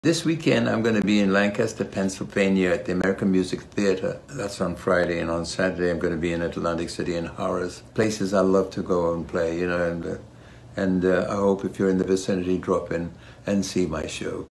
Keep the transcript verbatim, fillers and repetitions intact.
This weekend, I'm going to be in Lancaster, Pennsylvania at the American Music Theater. That's on Friday, and on Saturday, I'm going to be in Atlantic City and Harrahs, places I love to go and play, you know, and, uh, and uh, I hope if you're in the vicinity, drop in and see my show.